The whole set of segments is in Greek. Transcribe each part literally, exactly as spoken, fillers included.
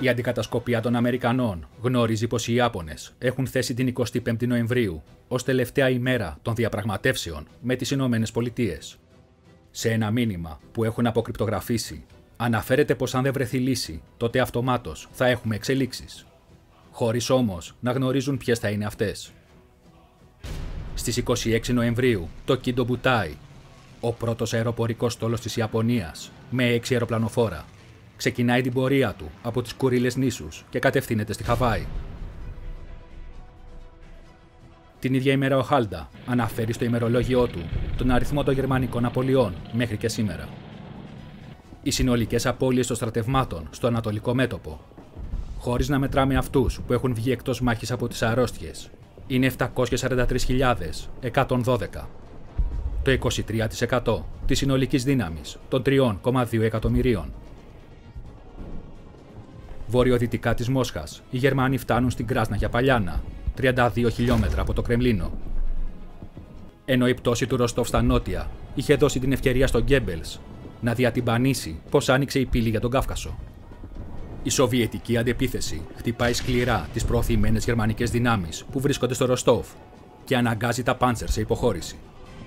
Η αντικατασκοπία των Αμερικανών γνωρίζει πως οι Ιάπωνες έχουν θέσει την εικοστή πέμπτη Νοεμβρίου ως τελευταία ημέρα των διαπραγματεύσεων με τις Ηνωμένες Πολιτείες. Σε ένα μήνυμα που έχουν αποκρυπτογραφήσει, αναφέρεται πως αν δεν βρεθεί λύση, τότε αυτομάτως θα έχουμε εξελίξεις. Χωρίς όμως να γνωρίζουν ποιες θα είναι αυτές. Στις είκοσι έξι Νοεμβρίου, το Κίντο Μπουτάι, ο πρώτος αεροπορικός στόλος της Ιαπωνίας, με έξι αεροπλανοφόρα, ξεκινάει την πορεία του από τις Κουρίλες νήσους και κατευθύνεται στη Χαβάη. Την ίδια ημέρα ο Χάλντα αναφέρει στο ημερολόγιό του τον αριθμό των γερμανικών απολειών μέχρι και σήμερα. Οι συνολικές απώλειες των στρατευμάτων στο ανατολικό μέτωπο, χωρίς να μετράμε αυτούς που έχουν βγει εκτός μάχης από τις αρρώστιες, είναι επτακόσιες σαράντα τρεις χιλιάδες εκατόν δώδεκα. Το είκοσι τρία τοις εκατό της συνολικής δύναμης των τρία κόμμα δύο εκατομμυρίων. Βορειοδυτικά της Μόσχας, οι Γερμανοί φτάνουν στην Κράσνα Παλιάνα, τριάντα δύο χιλιόμετρα από το Κρεμλίνο. Ενώ η πτώση του Ροστόφ στα νότια είχε δώσει την ευκαιρία στον Γκέμπελς να διατυμπανίσει πως άνοιξε η πύλη για τον Κάφκασο. Η σοβιετική αντεπίθεση χτυπάει σκληρά τις προωθημένες γερμανικές δυνάμεις που βρίσκονται στο Ροστόφ και αναγκάζει τα Πάντσερ σε υποχώρηση.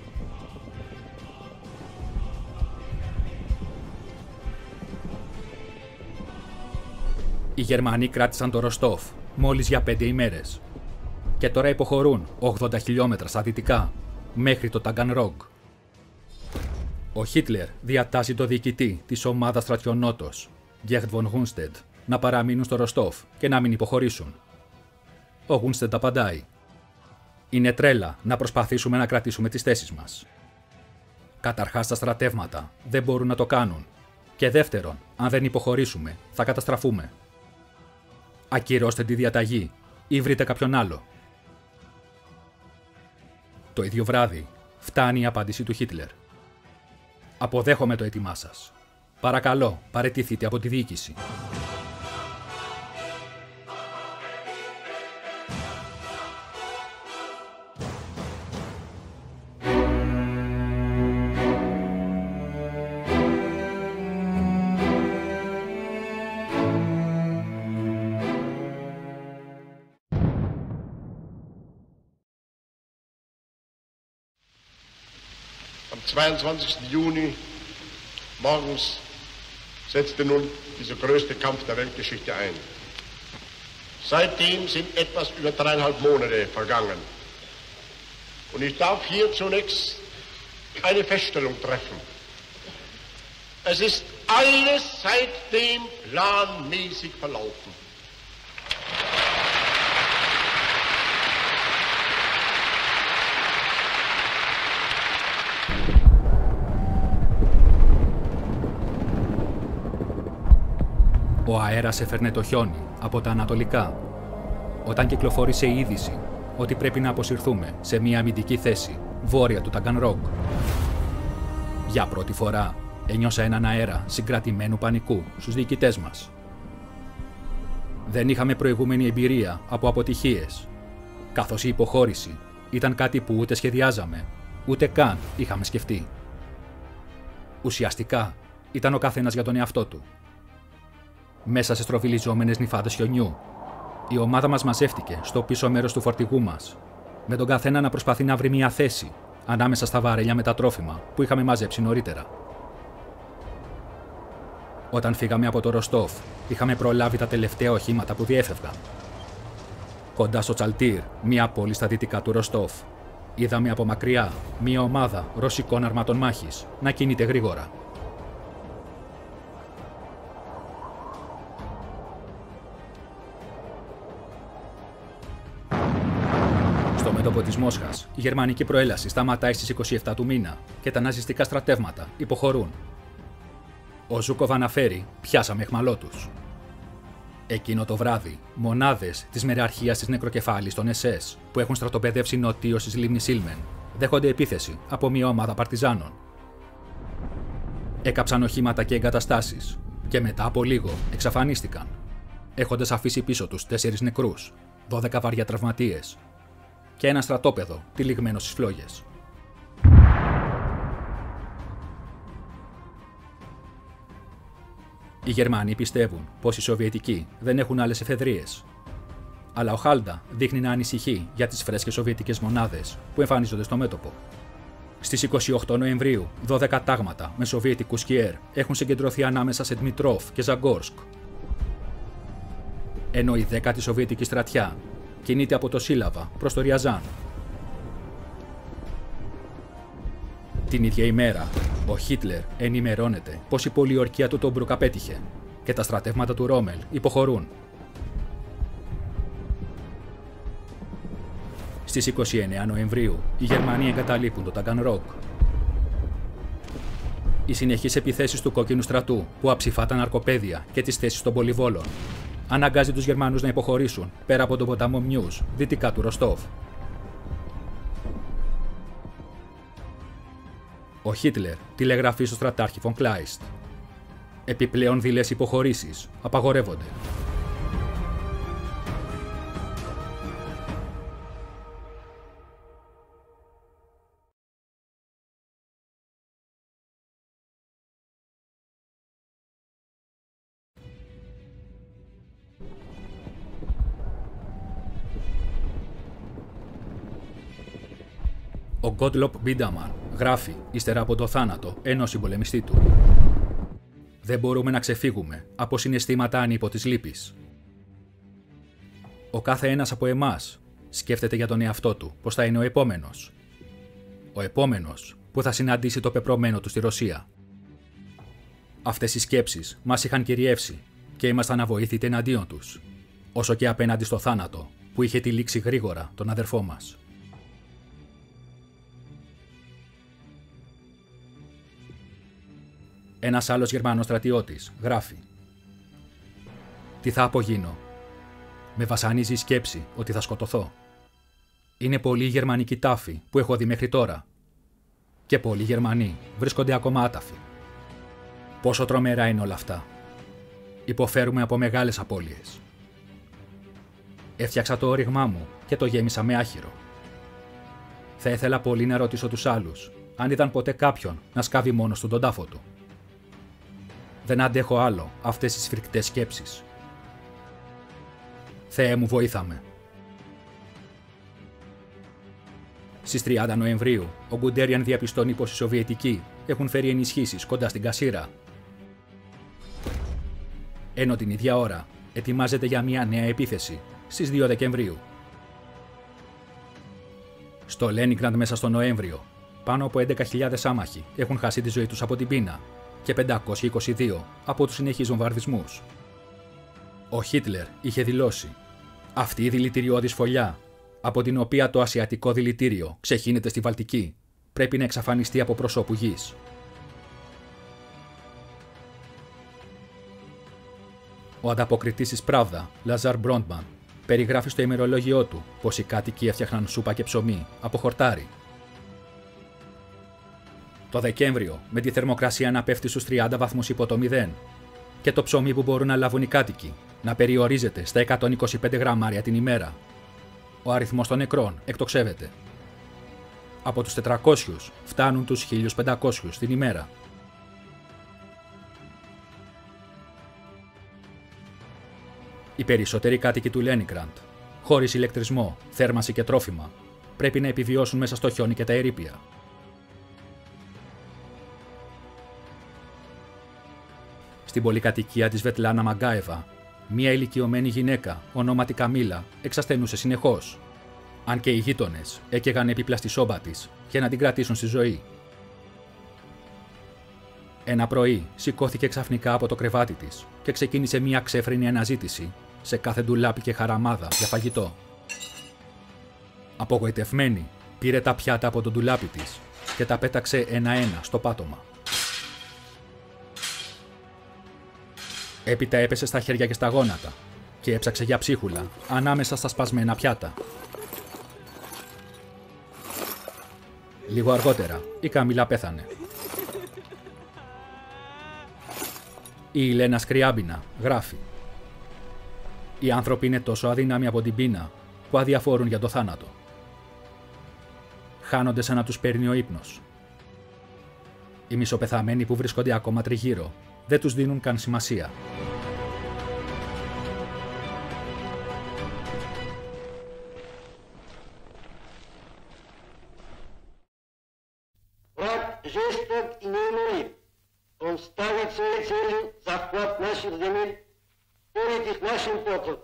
Οι Γερμανοί κράτησαν το Ροστόφ μόλις για πέντε ημέρες και τώρα υποχωρούν ογδόντα χιλιόμετρα στα δυτικά μέχρι το Ταγκανρόγκ. Ο Χίτλερ διατάσσει το διοικητή της ομάδας στρατιωνότος, Γκέρτ Βον Γούνστεντ, να παραμείνουν στο Ροστόφ και να μην υποχωρήσουν. Ο Γούνστεντ απαντάει: «Είναι τρέλα να προσπαθήσουμε να κρατήσουμε τις θέσεις μας. Καταρχάς τα στρατεύματα δεν μπορούν να το κάνουν και δεύτερον, αν δεν υποχωρήσουμε θα καταστραφούμε. Ακυρώστε τη διαταγή ή βρείτε κάποιον άλλο». Το ίδιο βράδυ φτάνει η απάντηση του Χίτλερ: «Αποδέχομαι το αίτημά σας. Παρακαλώ, παραιτηθείτε από τη διοίκηση». Am zweiundzwanzigsten Juni morgens setzte nun dieser größte Kampf der Weltgeschichte ein. Seitdem sind etwas über dreieinhalb Monate vergangen. Und ich darf hier zunächst eine Feststellung treffen. Es ist alles seitdem planmäßig verlaufen. Ο αέρας έφερνε το χιόνι από τα ανατολικά, όταν κυκλοφόρησε η είδηση ότι πρέπει να αποσυρθούμε σε μια αμυντική θέση βόρεια του Ταγκανρόγκ. Για πρώτη φορά ένιωσα έναν αέρα συγκρατημένου πανικού στους διοικητές μας. Δεν είχαμε προηγούμενη εμπειρία από αποτυχίες, καθώς η υποχώρηση ήταν κάτι που ούτε σχεδιάζαμε, ούτε καν είχαμε σκεφτεί. Ουσιαστικά ήταν ο καθένας για τον εαυτό του. Μέσα σε στροβιλιζόμενες νυφάδες χιονιού, η ομάδα μας μαζεύτηκε στο πίσω μέρος του φορτηγού μας, με τον καθένα να προσπαθεί να βρει μια θέση ανάμεσα στα βαρέλια με τα τρόφιμα που είχαμε μαζέψει νωρίτερα. Όταν φύγαμε από το Ροστόφ, είχαμε προλάβει τα τελευταία οχήματα που διέφευγαν. Κοντά στο Τσαλτίρ, μια πόλη στα δυτικά του Ροστόφ, είδαμε από μακριά μια ομάδα ρωσικών αρμάτων μάχης να κινείται γρήγορα. Στο μέτωπο της Μόσχας, η γερμανική προέλαση σταματάει στις είκοσι επτά του μήνα και τα ναζιστικά στρατεύματα υποχωρούν. Ο Ζούκοβ αναφέρει: «Πιάσαμε αιχμαλώτους». Εκείνο το βράδυ, μονάδες της μεραρχίας της νεκροκεφάλης των ες ες που έχουν στρατοπεδεύσει νοτίως της λίμνης Ήλμεν δέχονται επίθεση από μια ομάδα παρτιζάνων. Έκαψαν οχήματα και εγκαταστάσεις και μετά από λίγο εξαφανίστηκαν, έχοντας αφήσει πίσω τους τέσσερις νεκρούς, δώδεκα βαριά τραυματίες και ένα στρατόπεδο τυλιγμένο στις φλόγες. Οι Γερμανοί πιστεύουν πως οι Σοβιετικοί δεν έχουν άλλες εφεδρείες. Αλλά ο Χάλντα δείχνει να ανησυχεί για τις φρέσκες σοβιετικές μονάδες που εμφανίζονται στο μέτωπο. Στις είκοσι οκτώ Νοεμβρίου, δώδεκα τάγματα με σοβιετικούς Κιέρ έχουν συγκεντρωθεί ανάμεσα σε Δημητρόφ και Ζαγκόρσκ. Ενώ η δέκατη Σοβιετική στρατιά κινείται από το Σίλαβα προς το Ριαζάν. Την ίδια ημέρα, ο Χίτλερ ενημερώνεται πως η πολιορκία του Τόμπρουκ απέτυχε και τα στρατεύματα του Ρόμελ υποχωρούν. Στις είκοσι εννέα Νοεμβρίου, οι Γερμανοί εγκαταλείπουν το Ταγκανρόγκ. Οι συνεχείς επιθέσεις του Κόκκινου Στρατού, που αψηφά τα ναρκοπαίδια και τις θέσεις των πολυβόλων, αναγκάζει τους Γερμανούς να υποχωρήσουν πέρα από τον ποταμό Μιούς, δυτικά του Ροστόβ. Ο Χίτλερ τηλεγραφεί στο στρατάρχη Φον Κλάιστ. Επιπλέον δειλές υποχωρήσεις απαγορεύονται. Ο Γκότλοπ Μπίνταμαν γράφει ύστερα από το θάνατο ενός συμπολεμιστή του. Δεν μπορούμε να ξεφύγουμε από συναισθήματα ανίποτης λύπης. Ο κάθε ένας από εμάς σκέφτεται για τον εαυτό του πως θα είναι ο επόμενος. Ο επόμενος που θα συναντήσει το πεπρωμένο του στη Ρωσία. Αυτές οι σκέψεις μας είχαν κυριεύσει και ήμασταν αβοήθητοι εναντίον τους, όσο και απέναντι στο θάνατο που είχε τυλίξει γρήγορα τον αδερφό μας. Ένας άλλος Γερμανός στρατιώτης γράφει: «Τι θα απογίνω. Με βασανίζει η σκέψη ότι θα σκοτωθώ. Είναι πολλοί οι γερμανικοί τάφοι που έχω δει μέχρι τώρα. Και πολλοί Γερμανοί βρίσκονται ακόμα άταφοι. Πόσο τρομερά είναι όλα αυτά. Υποφέρουμε από μεγάλες απώλειες. Έφτιαξα το όριγμά μου και το γέμισα με άχυρο. Θα ήθελα πολύ να ρωτήσω τους άλλους αν είδαν ποτέ κάποιον να σκάβει μόνος του τον τάφο του. Δεν αντέχω άλλο αυτές τις φρικτές σκέψεις. Θεέ μου, βοήθαμε». Στις τριάντα Νοεμβρίου, ο Γκουντέριαν διαπιστώνει πως οι Σοβιετικοί έχουν φέρει ενισχύσεις κοντά στην Κασίρα. Ενώ την ίδια ώρα ετοιμάζεται για μια νέα επίθεση στις δύο Δεκεμβρίου. Στο Λένινγκραντ μέσα στο Νοέμβριο, πάνω από έντεκα χιλιάδες άμαχοι έχουν χάσει τη ζωή τους από την πείνα και πεντακόσιοι είκοσι δύο από τους συνεχείς βομβαρδισμούς. Ο Χίτλερ είχε δηλώσει: «Αυτή η δηλητηριώδης φωλιά, από την οποία το ασιατικό δηλητήριο ξεχύνεται στη Βαλτική, πρέπει να εξαφανιστεί από προσώπου γης». Ο ανταποκριτής της Πράβδα, Λαζάρ Μπρόντμαν, περιγράφει στο ημερολόγιό του πως οι κάτοικοι έφτιαχναν σούπα και ψωμί από χορτάρι. Το Δεκέμβριο, με τη θερμοκρασία να πέφτει στους τριάντα βαθμούς υπό το μηδέν και το ψωμί που μπορούν να λάβουν οι κάτοικοι να περιορίζεται στα εκατόν είκοσι πέντε γραμμάρια την ημέρα, ο αριθμός των νεκρών εκτοξεύεται. Από τους τετρακόσιους φτάνουν τους χίλιους πεντακόσιους την ημέρα. Οι περισσότεροι κάτοικοι του Λένινγκραντ, χωρίς ηλεκτρισμό, θέρμανση και τρόφιμα, πρέπει να επιβιώσουν μέσα στο χιόνι και τα ερείπια. Στην πολυκατοικία της Βετλάνα Μαγκάεβα, μία ηλικιωμένη γυναίκα, ονόματι Καμίλα, εξασθενούσε συνεχώς, αν και οι γείτονες έκαιγαν επίπλα στη σόμπα της για να την κρατήσουν στη ζωή. Ένα πρωί σηκώθηκε ξαφνικά από το κρεβάτι της και ξεκίνησε μία ξέφρενη αναζήτηση σε κάθε ντουλάπι και χαραμάδα για φαγητό. Απογοητευμένη, πήρε τα πιάτα από το ντουλάπι της και τα πέταξε ένα-ένα στο πάτωμα. Έπειτα έπεσε στα χέρια και στα γόνατα και έψαξε για ψίχουλα ανάμεσα στα σπασμένα πιάτα. Λίγο αργότερα η Καμίλα πέθανε. Η Ηλένα Σκριάμπινα γράφει: «Οι άνθρωποι είναι τόσο αδύναμοι από την πείνα που αδιαφορούν για το θάνατο. Χάνονται σαν να τους παίρνει ο ύπνος. Οι μισοπεθαμένοι που βρίσκονται ακόμα τριγύρω δεν τους δίνουν καν σημασία. Жесток и неумолим. Он ставит своей целью захват наших земель, порит их нашим потом.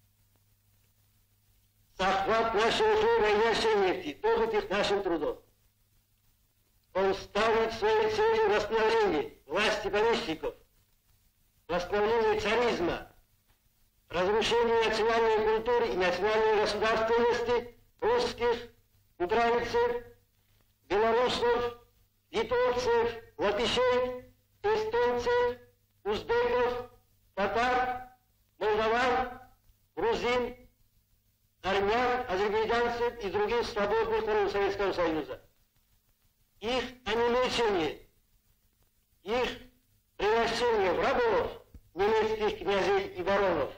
Захват нашего хлеба и нашей нефти, порит их нашим трудом. Он ставит своей целью восстановление власти помещиков, восстановление царизма, разрушение национальной культуры и национальной государственности русских, украинцев, белорусов, литовцев, латышей, эстонцев, узбеков, татар, молдаван, грузин, армян, азербайджанцев и других свободных народов Советского Союза. Их онемечение, их превращение в рабов немецких князей и баронов.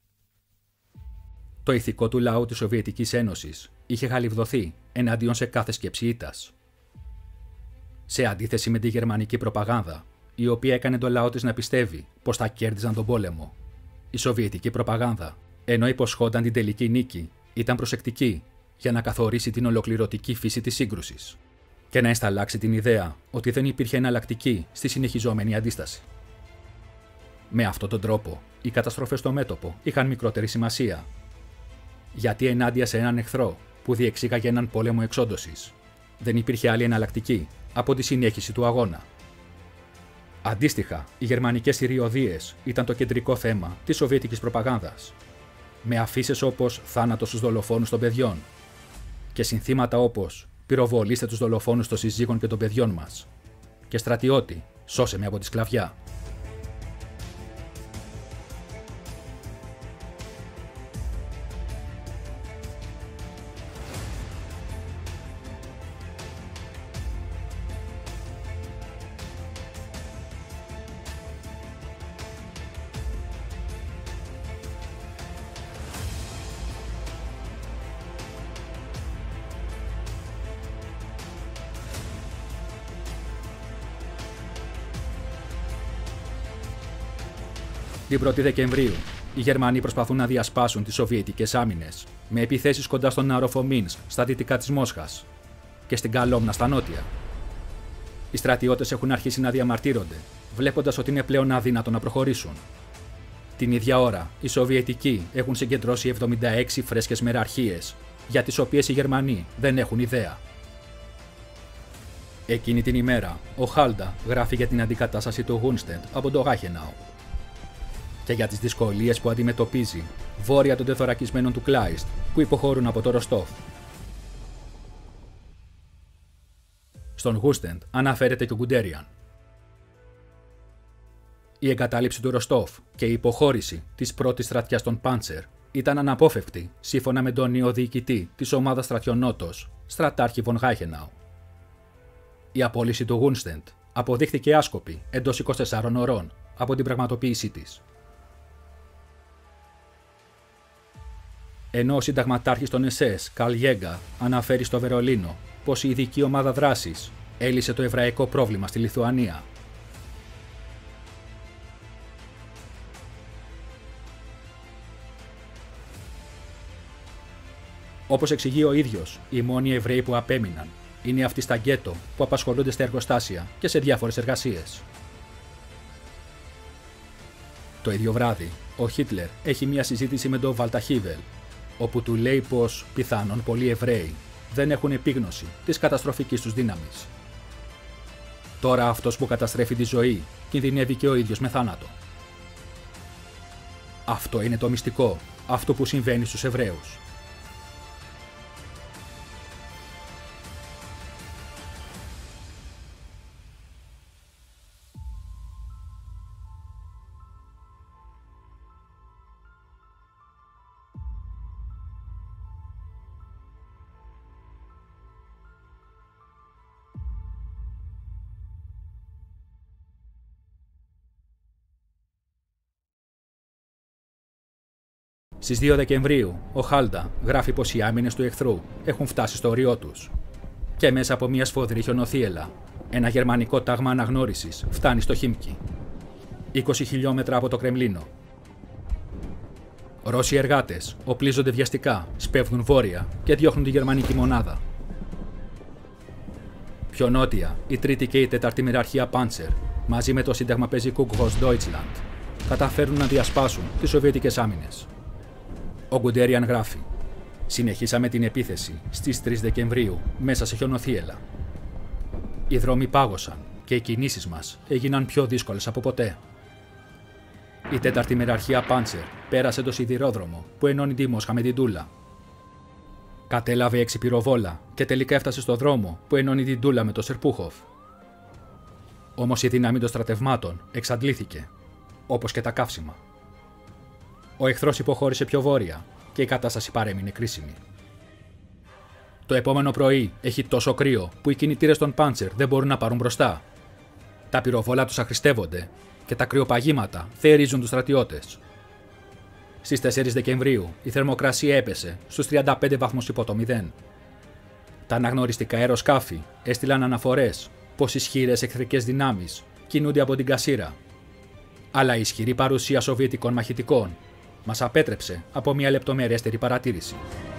Το ηθικό του λαού της Σοβιετικής Ένωσης είχε χαλιβδωθεί εναντίον σε κάθε σκέψη ήττας. Σε αντίθεση με τη γερμανική προπαγάνδα, η οποία έκανε το λαό της να πιστεύει πως θα κέρδιζαν τον πόλεμο, η σοβιετική προπαγάνδα, ενώ υποσχόταν την τελική νίκη, ήταν προσεκτική για να καθορίσει την ολοκληρωτική φύση της σύγκρουσης και να ενσταλλάξει την ιδέα ότι δεν υπήρχε εναλλακτική στη συνεχιζόμενη αντίσταση. Με αυτόν τον τρόπο, οι καταστροφές στο μέτωπο είχαν μικρότερη σημασία, γιατί ενάντια σε έναν εχθρό που διεξήγαγε έναν πόλεμο εξόντωσης, δεν υπήρχε άλλη εναλλακτική από τη συνέχιση του αγώνα. Αντίστοιχα, οι γερμανικές θηριωδίες ήταν το κεντρικό θέμα της σοβιετικής προπαγάνδας, με αφίσες όπως «Θάνατο στους δολοφόνους των παιδιών» και συνθήματα όπως «Πυροβολήστε τους δολοφόνους των συζύγων και των παιδιών μας» και «Στρατιώτη, σώσε με από τη σκλαβιά». Την πρώτη Δεκεμβρίου, οι Γερμανοί προσπαθούν να διασπάσουν τις Σοβιετικές άμυνες με επιθέσεις κοντά στον Νααροφο Μίνσκ στα δυτικά της Μόσχας και στην Καλόμνα στα νότια. Οι στρατιώτες έχουν αρχίσει να διαμαρτύρονται, βλέποντας ότι είναι πλέον αδύνατο να προχωρήσουν. Την ίδια ώρα, οι Σοβιετικοί έχουν συγκεντρώσει εβδομήντα έξι φρέσκες μεραρχίες, για τις οποίες οι Γερμανοί δεν έχουν ιδέα. Εκείνη την ημέρα, ο Χάλντα γράφει για την αντικατάσταση του Γούνστεντ από το Γάχενάου και για τις δυσκολίες που αντιμετωπίζει βόρεια των τεθωρακισμένων του Κλάιστ που υποχωρούν από το Ροστόφ. Στον Γούστεντ αναφέρεται και ο Γκουντέριαν. Η εγκατάλειψη του Ροστόφ και η υποχώρηση της πρώτης στρατιάς των Πάντσερ ήταν αναπόφευκτη σύμφωνα με τον νέο διοικητή της ομάδας στρατιωνότος, στρατάρχη Βον Γάχενάου. Η απόλυση του Γούνστεντ αποδείχθηκε άσκοπη εντός είκοσι τεσσάρων ωρών από την πραγματοποίησή της. Ενώ ο συνταγματάρχης των ες ες, Καρλ Γέγκα, αναφέρει στο Βερολίνο πως η ειδική ομάδα δράσης έλυσε το εβραϊκό πρόβλημα στη Λιθουανία. Όπως εξηγεί ο ίδιος, οι μόνοι Εβραίοι που απέμειναν είναι αυτοί στα γκέτο που απασχολούνται στα εργοστάσια και σε διάφορες εργασίες. Το ίδιο βράδυ, ο Χίτλερ έχει μια συζήτηση με τον Βαλταχίβελ, όπου του λέει πως πιθανόν πολλοί Εβραίοι δεν έχουν επίγνωση της καταστροφικής τους δύναμης. Τώρα αυτός που καταστρέφει τη ζωή κινδυνεύει και ο ίδιος με θάνατο. Αυτό είναι το μυστικό, αυτό που συμβαίνει στους Εβραίους. Στις δύο Δεκεμβρίου, ο Χάλντα γράφει πως οι άμυνες του εχθρού έχουν φτάσει στο όριό τους και μέσα από μια σφοδρή χιονοθύελλα, ένα γερμανικό τάγμα αναγνώρισης φτάνει στο Χίμκι. είκοσι χιλιόμετρα από το Κρεμλίνο. Ρώσοι εργάτες οπλίζονται βιαστικά, σπέβδουν βόρεια και διώχνουν τη γερμανική μονάδα. Πιο νότια, η τρίτη και η τέταρτη μοιραρχία Panzer, μαζί με το σύνταγμα πεζικού Gross Deutschland, καταφέρουν να διασπάσουν τις σοβιετικές άμυνες. Ο Γκουντέριαν γράφει: «Συνεχίσαμε την επίθεση στις τρεις Δεκεμβρίου μέσα σε χιονοθύελλα. Οι δρόμοι πάγωσαν και οι κινήσεις μας έγιναν πιο δύσκολες από ποτέ. Η τέταρτη μοιραρχία Panzer πέρασε το σιδηρόδρομο που ενώνει τη Μόσχα με την Τούλα. Κατέλαβε έξι πυροβόλα και τελικά έφτασε στο δρόμο που ενώνει την Τούλα με το Σερπούχοφ. Όμως η δύναμη των στρατευμάτων εξαντλήθηκε, όπως και τα καύσιμα. Ο εχθρός υποχώρησε πιο βόρεια και η κατάσταση παρέμεινε κρίσιμη. Το επόμενο πρωί έχει τόσο κρύο που οι κινητήρες των Panzer δεν μπορούν να πάρουν μπροστά. Τα πυροβόλα τους αχρηστεύονται και τα κρυοπαγήματα θερίζουν τους στρατιώτες. Στις τέσσερις Δεκεμβρίου η θερμοκρασία έπεσε στους τριάντα πέντε βαθμούς υπό το μηδέν. Τα αναγνωριστικά αεροσκάφη έστειλαν αναφορές πως ισχυρές εχθρικές δυνάμεις κινούνται από την Κασίρα. Αλλά η ισχυρή παρουσία σοβιετικών μαχητικών μας απέτρεψε από μια λεπτομερέστερη παρατήρηση.